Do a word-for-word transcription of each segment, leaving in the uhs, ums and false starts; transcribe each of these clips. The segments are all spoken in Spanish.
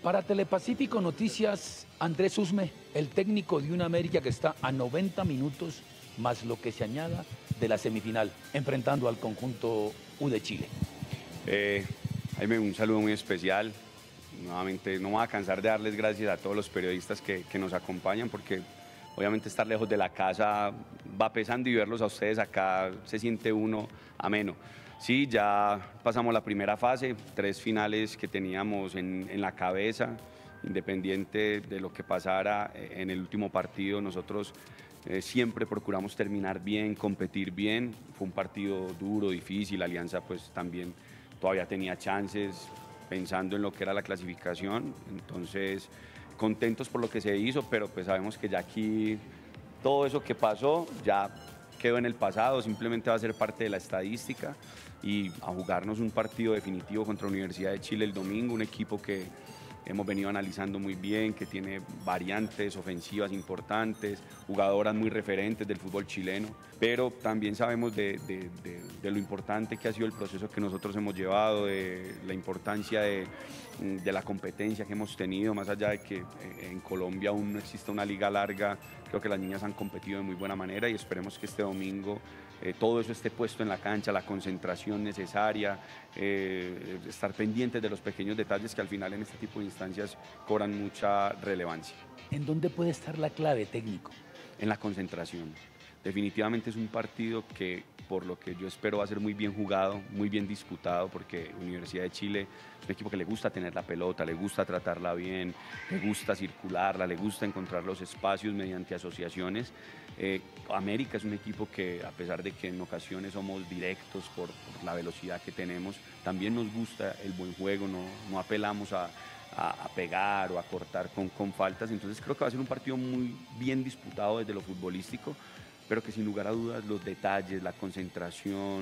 Para Telepacífico Noticias, Andrés Usme, el técnico de una América que está a noventa minutos más lo que se añada de la semifinal, enfrentando al conjunto U de Chile. Eh, Jaime, un saludo muy especial. Nuevamente, no me voy a cansar de darles gracias a todos los periodistas que, que nos acompañan, porque obviamente estar lejos de la casa va pesando y verlos a ustedes acá se siente uno ameno. Sí, ya pasamos la primera fase, tres finales que teníamos en, en la cabeza, independiente de lo que pasara en el último partido, nosotros eh, siempre procuramos terminar bien, competir bien. Fue un partido duro, difícil, Alianza pues también todavía tenía chances pensando en lo que era la clasificación, entonces contentos por lo que se hizo, pero pues sabemos que ya aquí todo eso que pasó ya quedó en el pasado, simplemente va a ser parte de la estadística y a jugarnos un partido definitivo contra Universidad de Chile el domingo, un equipo que hemos venido analizando muy bien, que tiene variantes ofensivas importantes, jugadoras muy referentes del fútbol chileno, pero también sabemos de, de, de, de lo importante que ha sido el proceso que nosotros hemos llevado, de la importancia de, de la competencia que hemos tenido, más allá de que en Colombia aún no existe una liga larga, creo que las niñas han competido de muy buena manera y esperemos que este domingo eh, todo eso esté puesto en la cancha, la concentración necesaria, eh, estar pendientes de los pequeños detalles que al final en este tipo de instancias cobran mucha relevancia. ¿En dónde puede estar la clave, técnico? En la concentración. Definitivamente es un partido que, por lo que yo espero, va a ser muy bien jugado, muy bien disputado, porque Universidad de Chile es un equipo que le gusta tener la pelota, le gusta tratarla bien, le gusta circularla, le gusta encontrar los espacios mediante asociaciones. Eh, América es un equipo que, a pesar de que en ocasiones somos directos por, por la velocidad que tenemos, también nos gusta el buen juego, no, no apelamos a A, a pegar o a cortar con, con faltas, entonces creo que va a ser un partido muy bien disputado desde lo futbolístico, pero que sin lugar a dudas los detalles, la concentración,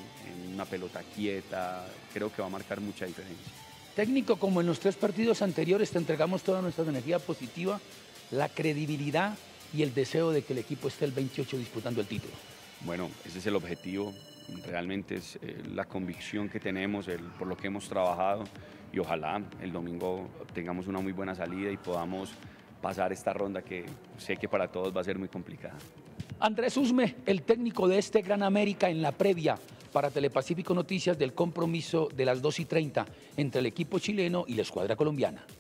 en una pelota quieta, creo que va a marcar mucha diferencia. Técnico, como en los tres partidos anteriores te entregamos toda nuestra energía positiva, la credibilidad y el deseo de que el equipo esté el veintiocho disputando el título. Bueno, ese es el objetivo, realmente es eh, la convicción que tenemos, el, por lo que hemos trabajado, y ojalá el domingo tengamos una muy buena salida y podamos pasar esta ronda que sé que para todos va a ser muy complicada. Andrés Usme, el técnico de este Gran América, en la previa para Telepacífico Noticias del compromiso de las dos y treinta entre el equipo chileno y la escuadra colombiana.